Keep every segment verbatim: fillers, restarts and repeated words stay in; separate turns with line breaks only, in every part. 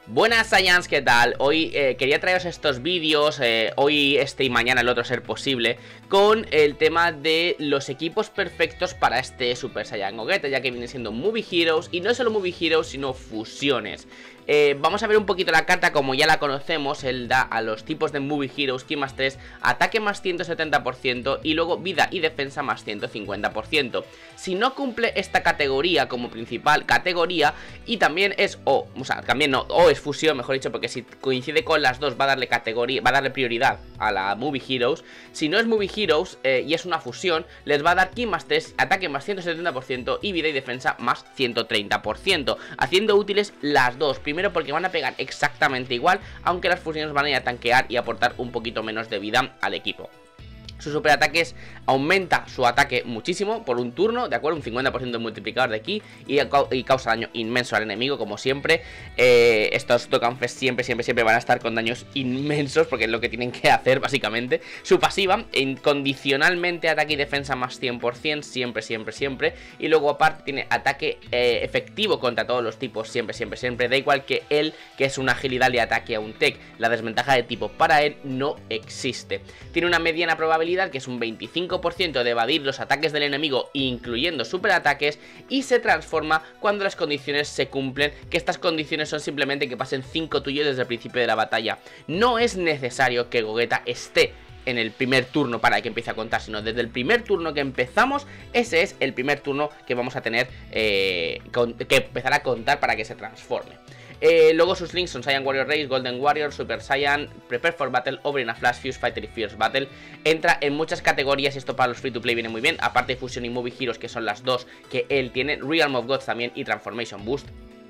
Buenas Saiyans, ¿qué tal? Hoy eh, quería traeros estos vídeos, eh, hoy este y mañana el otro a ser posible, con el tema de los equipos perfectos para este Super Saiyan Gogeta, ya que vienen siendo Movie Heroes, y no solo Movie Heroes, sino fusiones. Eh, vamos a ver un poquito la carta como ya la conocemos. Él da a los tipos de Movie Heroes Ki más tres, ataque más ciento setenta por ciento y luego vida y defensa más ciento cincuenta por ciento. Si no cumple esta categoría como principal categoría, y también es O, o sea, también no, O es fusión, mejor dicho, porque si coincide con las dos va a darle categoría, va a darle prioridad a la Movie Heroes. Si no es Movie Heroes eh, y es una fusión, les va a dar Ki más tres, ataque más ciento setenta por ciento y vida y defensa más ciento treinta por ciento, haciendo útiles las dos. Primero porque van a pegar exactamente igual, aunque las fusiones van a ir a tanquear y aportar un poquito menos de vida al equipo. Sus superataques aumenta su ataque muchísimo por un turno, ¿de acuerdo? Un cincuenta por ciento de multiplicador de ki y, y causa daño inmenso al enemigo, como siempre. eh, Estos Dokkan Fest siempre, siempre, siempre van a estar con daños inmensos, porque es lo que tienen que hacer, básicamente. Su pasiva, incondicionalmente ataque y defensa más cien por ciento, siempre, siempre, siempre. Y luego aparte tiene ataque eh, efectivo contra todos los tipos, siempre, siempre, siempre. Da igual que él, que es una agilidad de ataque a un tech. La desventaja de tipo para él no existe. Tiene una mediana probabilidad, que es un veinticinco por ciento de evadir los ataques del enemigo, incluyendo superataques, y se transforma cuando las condiciones se cumplen, que estas condiciones son simplemente que pasen cinco tuyos desde el principio de la batalla. No es necesario que Gogeta esté en el primer turno para que empiece a contar, sino desde el primer turno que empezamos, ese es el primer turno que vamos a tener eh, con, que empezar a contar para que se transforme. Eh, luego sus links son Saiyan Warrior Race, Golden Warrior, Super Saiyan, Prepare for Battle, Oberyn Flash, Fuse Fighter y Fierce Battle. Entra en muchas categorías y esto para los free to play viene muy bien. Aparte de Fusion y Movie Heroes, que son las dos que él tiene, Realm of Gods también y Transformation Boost.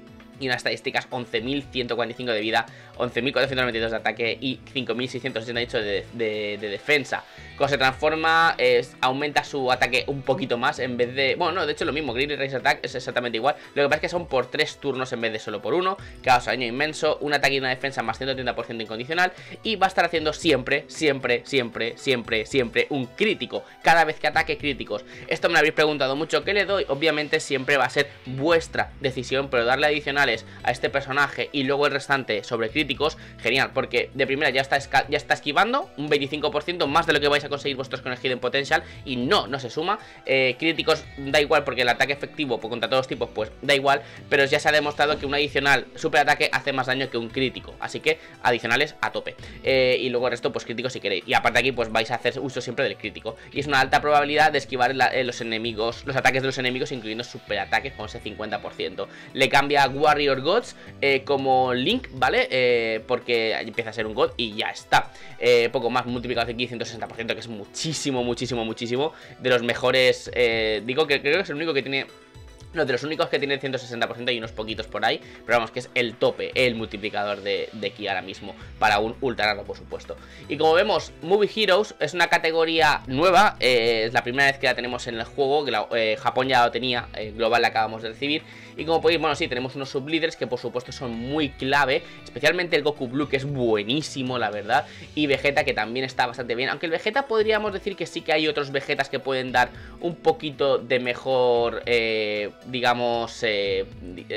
Y unas estadísticas: once mil ciento cuarenta y cinco de vida, once mil cuatrocientos noventa y dos de ataque y cinco mil seiscientos ochenta y ocho de, de, de defensa. Cuando se transforma, es, aumenta su ataque un poquito más en vez de... Bueno, no, de hecho lo mismo, Greedy Race Attack es exactamente igual. Lo que pasa es que son por tres turnos en vez de solo por uno. Causa daño inmenso, un ataque y una defensa más ciento treinta por ciento incondicional. Y va a estar haciendo siempre, siempre, siempre, siempre, siempre un crítico cada vez que ataque críticos. Esto me lo habéis preguntado mucho, ¿qué le doy? Obviamente siempre va a ser vuestra decisión, pero darle adicionales a este personaje y luego el restante sobre críticos, genial, porque de primera ya está, ya está esquivando un veinticinco por ciento más de lo que vais a conseguir vosotros con el Hidden Potential, y no, no se suma. eh, Críticos da igual, porque el ataque efectivo pues, contra todos los tipos pues da igual, pero ya se ha demostrado que un adicional super ataque hace más daño que un crítico, así que adicionales a tope. eh, Y luego el resto pues críticos si queréis, y aparte aquí pues vais a hacer uso siempre del crítico, y es una alta probabilidad de esquivar la, eh, los enemigos, los ataques de los enemigos, incluyendo super ataques con ese cincuenta por ciento. Le cambia a Warrior Gods eh, como Link, ¿vale? Eh, porque empieza a ser un God y ya está. eh, Poco más, multiplicado aquí ciento sesenta por ciento, que es muchísimo, muchísimo, muchísimo. De los mejores, eh, digo que creo que es el único que tiene... No, de los únicos que tiene ciento sesenta por ciento, y unos poquitos por ahí, pero vamos, que es el tope, el multiplicador de, de Ki ahora mismo, para un ultra raro, por supuesto. Y como vemos, Movie Heroes es una categoría nueva, eh, es la primera vez que la tenemos en el juego, que la, eh, Japón ya lo tenía, eh, global la acabamos de recibir. Y como podéis, bueno, sí, tenemos unos sublíderes que por supuesto son muy clave, especialmente el Goku Blue, que es buenísimo, la verdad, y Vegeta, que también está bastante bien, aunque el Vegeta podríamos decir que sí que hay otros Vegetas que pueden dar un poquito de mejor... Eh, digamos, eh,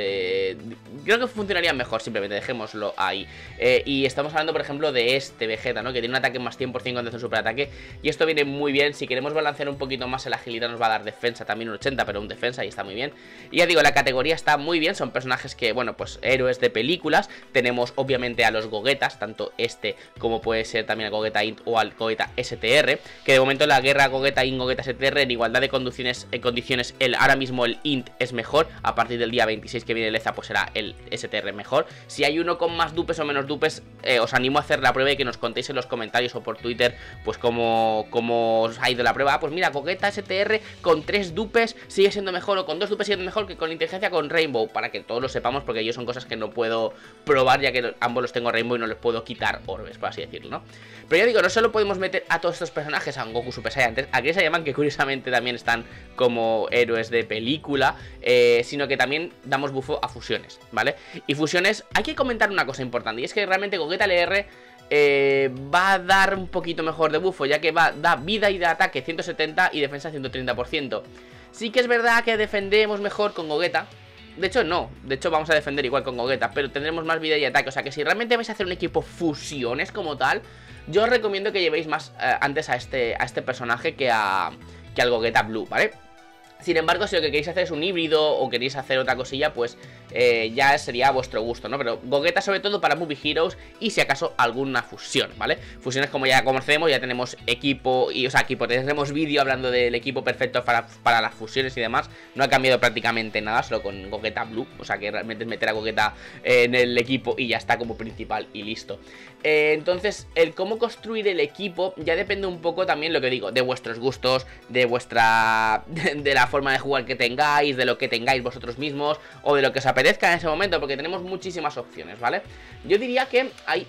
eh, creo que funcionaría mejor, simplemente dejémoslo ahí. eh, Y estamos hablando, por ejemplo, de este Vegeta, ¿no? Que tiene un ataque más cien por ciento cuando hace un super ataque, y esto viene muy bien. Si queremos balancear un poquito más, el agilidad nos va a dar defensa, también un ochenta, pero un defensa, y está muy bien. Y ya digo, la categoría está muy bien, son personajes que, bueno, pues héroes de películas. Tenemos obviamente a los Gogetas, tanto este como puede ser también el Gogeta Int o al Gogeta S T R, que de momento la guerra Gogeta Int, Gogeta S T R, en igualdad de condiciones, en condiciones el, ahora mismo el Int es mejor. A partir del día veintiséis que viene el EZA, pues será el S T R mejor. Si hay uno con más dupes o menos dupes, eh, os animo a hacer la prueba y que nos contéis en los comentarios o por Twitter, pues cómo, cómo os ha ido la prueba. Ah, pues mira, Gogeta S T R con tres dupes sigue siendo mejor, o con dos dupes sigue siendo mejor que con inteligencia con Rainbow, para que todos lo sepamos, porque yo son cosas que no puedo probar, ya que ambos los tengo Rainbow y no les puedo quitar orbes, por así decirlo, ¿no? Pero ya digo, no solo podemos meter a todos estos personajes, a Goku Super Saiyan tres, a Gris Saiyaman, que curiosamente también están como héroes de película, eh, sino que también damos bufo a fusiones, ¿vale? Y fusiones, hay que comentar una cosa importante, y es que realmente Gogeta L R eh, va a dar un poquito mejor de bufo, ya que va da vida y de ataque ciento setenta y defensa ciento treinta por ciento. Sí que es verdad que defendemos mejor con Gogeta, de hecho no, de hecho vamos a defender igual con Gogeta, pero tendremos más vida y ataque. O sea que si realmente vais a hacer un equipo fusiones como tal, yo os recomiendo que llevéis más eh, antes a este, a este personaje que, a, que al Gogeta Blue, ¿vale? Sin embargo, si lo que queréis hacer es un híbrido o queréis hacer otra cosilla, pues eh, ya sería a vuestro gusto, ¿no? Pero Gogeta sobre todo para Movie Heroes y si acaso alguna fusión, ¿vale? Fusiones como ya conocemos, ya tenemos equipo y, o sea, equipo, tenemos vídeo hablando del equipo perfecto para, para las fusiones y demás. No ha cambiado prácticamente nada, solo con Gogeta Blue, o sea que realmente es meter a Gogeta en el equipo y ya está como principal y listo. Eh, entonces, el cómo construir el equipo ya depende un poco también, lo que digo, de vuestros gustos, de vuestra... de, de la forma de jugar que tengáis, de lo que tengáis vosotros mismos o de lo que os apetezca en ese momento, porque tenemos muchísimas opciones, ¿vale? Yo diría que hay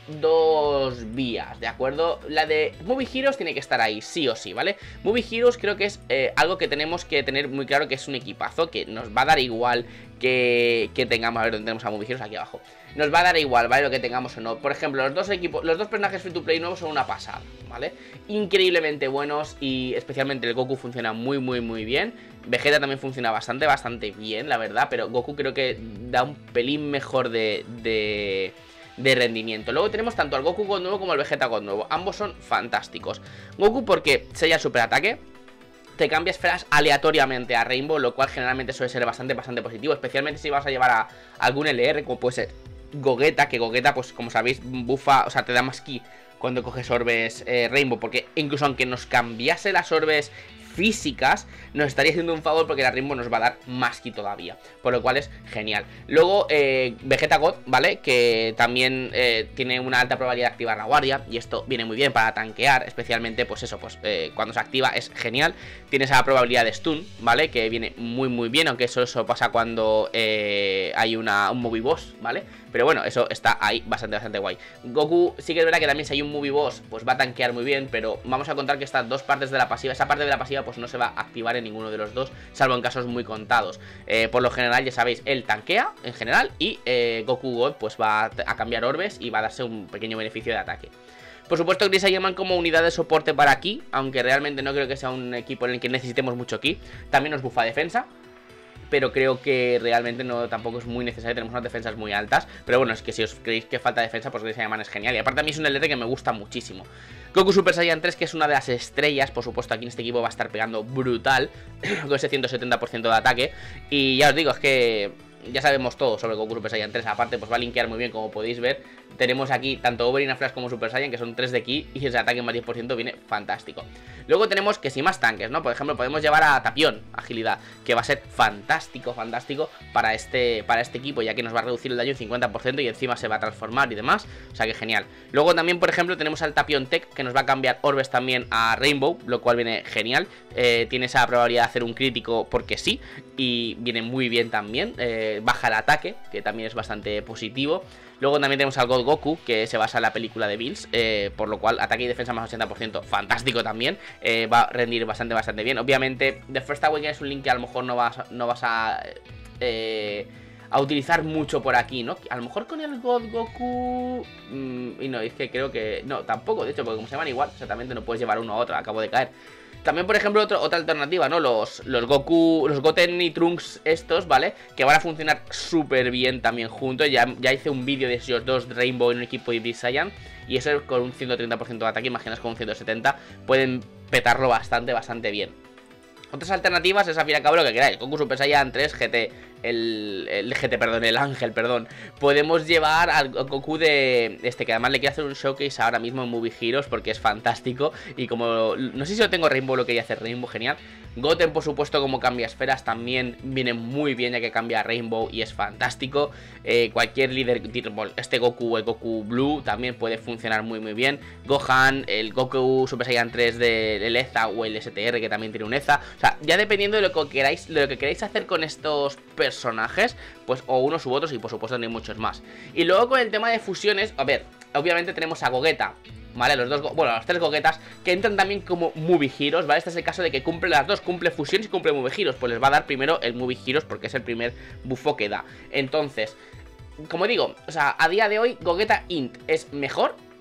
dos vías, ¿de acuerdo? La de Movie Heroes tiene que estar ahí, sí o sí, ¿vale? Movie Heroes creo que es eh, algo que tenemos que tener muy claro, que es un equipazo, que nos va a dar igual que, que tengamos, a ver dónde tenemos a Movie Heroes, aquí abajo. Nos va a dar igual, ¿vale? Lo que tengamos o no. Por ejemplo, los dos equipos, los dos personajes free to play nuevos son una pasada, ¿vale? Increíblemente buenos y especialmente el Goku funciona muy, muy, muy bien. Vegeta también funciona bastante, bastante bien, la verdad, pero Goku creo que da un pelín mejor de... de... de rendimiento. Luego tenemos tanto al Goku God nuevo como al Vegeta God nuevo. Ambos son fantásticos. Goku porque sella super ataque, te cambia esferas aleatoriamente a Rainbow, lo cual generalmente suele ser bastante, bastante positivo, especialmente si vas a llevar a algún L R, como puede ser Gogeta, que Gogeta, pues como sabéis, bufa, o sea, te da más ki cuando coges orbes eh, Rainbow, porque incluso aunque nos cambiase las orbes físicas, nos estaría haciendo un favor porque la Rainbow nos va a dar más ki todavía, por lo cual es genial. Luego eh, Vegeta God, ¿vale? Que también eh, tiene una alta probabilidad de activar la guardia y esto viene muy bien para tanquear, especialmente pues eso, pues eh, cuando se activa es genial. Tiene esa probabilidad de stun, ¿vale? Que viene muy muy bien, aunque eso, eso pasa cuando eh, hay una, un movie boss, ¿vale? Pero bueno, eso está ahí bastante, bastante guay. Goku sí que es verdad que también si hay un movie boss, pues va a tanquear muy bien, pero vamos a contar que estas dos partes de la pasiva, esa parte de la pasiva pues no se va a activar en ninguno de los dos, salvo en casos muy contados. Eh, por lo general, ya sabéis, él tanquea en general y eh, Goku God pues va a cambiar orbes y va a darse un pequeño beneficio de ataque. Por supuesto, Gris se llaman como unidad de soporte para ki, aunque realmente no creo que sea un equipo en el que necesitemos mucho ki. También nos bufa defensa, pero creo que realmente no tampoco es muy necesario, tenemos unas defensas muy altas. Pero bueno, es que si os creéis que falta defensa, pues Gris Saiyaman es genial. Y aparte a mí es un L R que me gusta muchísimo. Goku Super Saiyan tres, que es una de las estrellas, por supuesto aquí en este equipo va a estar pegando brutal, con ese ciento setenta por ciento de ataque. Y ya os digo, es que ya sabemos todo sobre Goku Super Saiyan tres, aparte pues va a linkear muy bien, como podéis ver. Tenemos aquí tanto Oberyn, Flash como Super Saiyan, que son tres de ki, y ese ataque en más diez por ciento viene fantástico. Luego tenemos que si más tanques, ¿no? Por ejemplo, podemos llevar a Tapión, agilidad, que va a ser fantástico, fantástico para este, para este equipo, ya que nos va a reducir el daño en cincuenta por ciento y encima se va a transformar y demás, o sea que genial. Luego también, por ejemplo, tenemos al Tapión Tech, que nos va a cambiar orbes también a Rainbow, lo cual viene genial. eh, Tiene esa probabilidad de hacer un crítico porque sí, y viene muy bien también. eh, Baja el ataque, que también es bastante positivo. Luego también tenemos al God Goku, que se basa en la película de Bills, eh, por lo cual ataque y defensa más ochenta por ciento, fantástico también. eh, Va a rendir bastante, bastante bien. Obviamente, The First Awakening es un link que a lo mejor no vas, no vas a... Eh, a utilizar mucho por aquí, ¿no? A lo mejor con el God Goku... Mmm, y no, es que creo que... No, tampoco, de hecho, porque como se llaman igual, exactamente no puedes llevar uno a otro, acabo de caer. También, por ejemplo, otro, otra alternativa, ¿no? Los, los Goku, los Goten y Trunks estos, ¿vale? Que van a funcionar súper bien también juntos. Ya, ya hice un vídeo de esos dos Rainbow en un equipo de Gris Saiyan. Y eso con un ciento treinta por ciento de ataque, imaginas con un ciento setenta, pueden petarlo bastante, bastante bien. Otras alternativas es al fin y al cabo lo que queráis. Goku Super Saiyan tres G T, el, el G T, perdón, el Ángel, perdón. Podemos llevar al Goku de este, que además le quiero hacer un showcase ahora mismo en Movie Heroes porque es fantástico. Y como, no sé si lo tengo Rainbow, lo quería hacer Rainbow, genial. Goten, por supuesto, como cambia esferas también viene muy bien, ya que cambia Rainbow y es fantástico. eh, Cualquier líder, este Goku, el Goku Blue, también puede funcionar muy muy bien. Gohan, el Goku Super Saiyan tres del E Z A o el S T R, que también tiene un E Z A. O sea, ya dependiendo de lo que queráis, de lo que queráis hacer con estos personajes, pues o unos u otros, y por supuesto tenéis muchos más. Y luego con el tema de fusiones, a ver, obviamente tenemos a Gogeta, ¿vale? Los dos, bueno, los tres Gogetas que entran también como Movie Heroes, ¿vale? Este es el caso de que cumple las dos, cumple fusiones y cumple Movie Heroes. Pues les va a dar primero el Movie Heroes porque es el primer bufo que da. Entonces, como digo, o sea, a día de hoy Gogeta Int es mejor,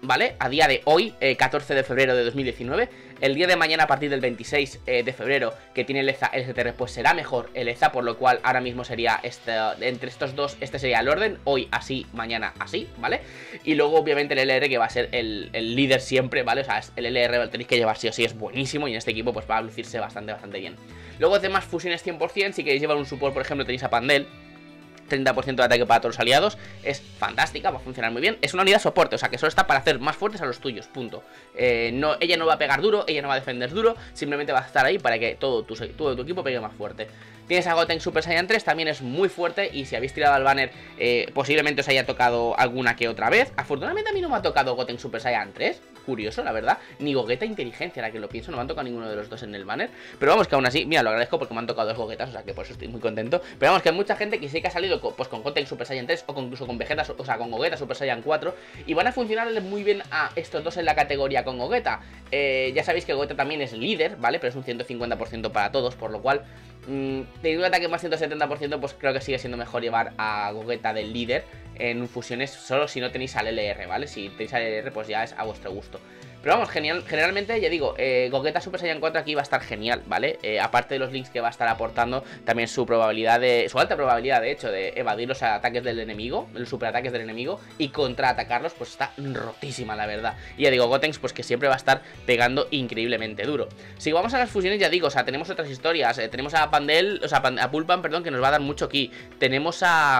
¿vale? A día de hoy, eh, catorce de febrero de dos mil diecinueve. El día de mañana, a partir del veintiséis eh, de febrero, que tiene el E Z A, el S T R, pues será mejor el E Z A, por lo cual ahora mismo sería este, entre estos dos, este sería el orden, hoy así, mañana así, ¿vale? Y luego obviamente el L R, que va a ser el, el líder siempre, ¿vale? O sea, el L R lo tenéis que llevar sí o sí, es buenísimo, y en este equipo pues va a lucirse bastante, bastante bien. Luego demás fusiones cien por cien, si queréis llevar un support, por ejemplo, tenéis a Pandel, treinta por ciento de ataque para todos los aliados, es fantástica, va a funcionar muy bien. Es una unidad soporte, o sea que solo está para hacer más fuertes a los tuyos, punto. eh, no, Ella no va a pegar duro, ella no va a defender duro, simplemente va a estar ahí para que todo tu, todo tu equipo pegue más fuerte. Tienes a Gotenks Super Saiyan tres, también es muy fuerte, y si habéis tirado al banner, eh, posiblemente os haya tocado alguna que otra vez. Afortunadamente a mí no me ha tocado Gotenks Super Saiyan tres, curioso la verdad, ni Gogeta Inteligencia, ahora que lo pienso, no me han tocado ninguno de los dos en el banner. Pero vamos, que aún así, mira, lo agradezco porque me han tocado dos Gogetas, o sea que por eso estoy muy contento. Pero vamos, que hay mucha gente que sí que ha salido con, pues con Gotenks Super Saiyan tres, o con, incluso con Vegeta, o sea, con Gogeta Super Saiyan cuatro, y van a funcionarle muy bien a estos dos en la categoría con Gogeta. eh, Ya sabéis que Gogeta también es líder, ¿vale? Pero es un ciento cincuenta por ciento para todos, por lo cual, mmm, teniendo un ataque más ciento setenta por ciento, pues creo que sigue siendo mejor llevar a Gogeta del líder en fusiones, solo si no tenéis al L R, ¿vale? Si tenéis al L R, pues ya es a vuestro gusto. Pero vamos, genial, generalmente, ya digo, eh, Gogeta Super Saiyan cuatro aquí va a estar genial, ¿vale? Eh, aparte de los links que va a estar aportando, también su probabilidad de, su alta probabilidad, de hecho, de evadir los ataques del enemigo, los superataques del enemigo, y contraatacarlos, pues está rotísima, la verdad. Y ya digo, Gotenks, pues que siempre va a estar pegando increíblemente duro. Si vamos a las fusiones, ya digo, o sea, tenemos otras historias, eh, tenemos a Pandel, o sea, a Pulpan, perdón, que nos va a dar mucho ki. Tenemos a...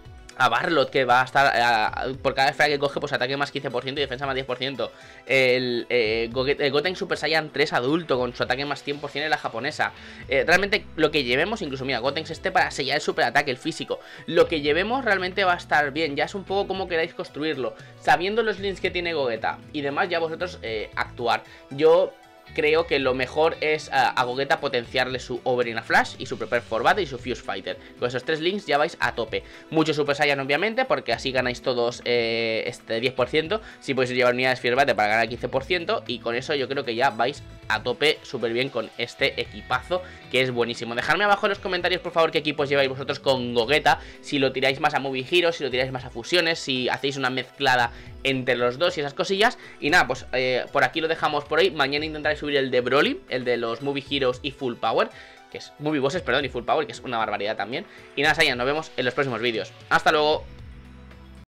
a Barlot, que va a estar a, por cada esfera que coge, pues ataque más quince por ciento y defensa más diez por ciento. El, eh, el Gotenks Super Saiyan tres adulto, con su ataque más cien por ciento en la japonesa. eh, Realmente lo que llevemos, incluso mira, Gotenks este para sellar el super ataque, el físico, lo que llevemos realmente va a estar bien. Ya es un poco como queráis construirlo, sabiendo los links que tiene Gogeta y demás, ya vosotros eh, actuar. Yo creo que lo mejor es a, a Gogeta potenciarle su Overina Flash y su Prepare for Battle y su Fuse Fighter. Con esos tres links ya vais a tope. Mucho Super Saiyan obviamente, porque así ganáis todos eh, este diez por ciento. Si podéis llevar unidades Fierce Battle para ganar quince por ciento. Y con eso yo creo que ya vais a tope súper bien con este equipazo, que es buenísimo. Dejadme abajo en los comentarios, por favor, qué equipos lleváis vosotros con Gogeta. Si lo tiráis más a Movie Hero, si lo tiráis más a fusiones, si hacéis una mezclada entre los dos y esas cosillas. Y nada, pues eh, por aquí lo dejamos por hoy. Mañana intentaré subir el de Broly, el de los Movie Heroes y Full Power, que es Movie Bosses, perdón, y Full Power, que es una barbaridad también. Y nada, Saiyan, nos vemos en los próximos vídeos. Hasta luego.